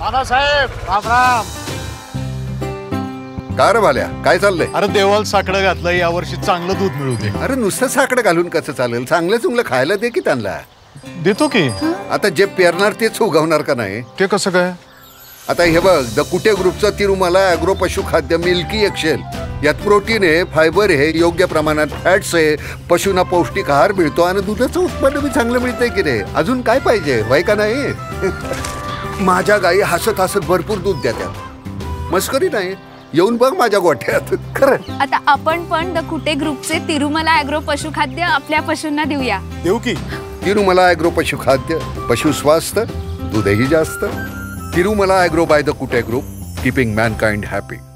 दादासाहेब राम राम. का रे भाल्या, काय चाललंय? अरे देवाला साकडं घातलं, यावर्षी चांगलं दूध मिळू दे. अरे नुसतं साकडं घालून कसं चालेल? चांगलं चुंगलं खायला दे की त्यांना. देतो की. आता जे पेरणार तेच उगवणार का नाही? ते कसं काय? आता हे बघ, द कुटे ग्रुपचं तिरुमला ॲग्रो पशुखाद्य मिल्की एक्सेल, यात प्रोटीन आहे, फायबर आहे, योग्य प्रमाणात फॅट्स आहे, पशूंना पौष्टिक आहार मिळतो आणि दुधाचं उत्पन्न बी चांगलं मिळतंय की रे. अजून काय पाहिजे, वय का नाही? माझ्या गायी हसत हसत भरपूर दूध देतात. मस्करी नाही, येऊन बघ माझ्या गोठ्यात. खरं. आता आपण पण द कुटे ग्रुपचे तिरुमला ॲग्रो पशुखाद्य आपल्या पशूंना देऊया. देऊ की. तिरुमला ॲग्रो पशुखाद्य, पशु स्वास्थ्य, दूधही जास्त. Tirumala Agro by the Kute group, keeping mankind happy.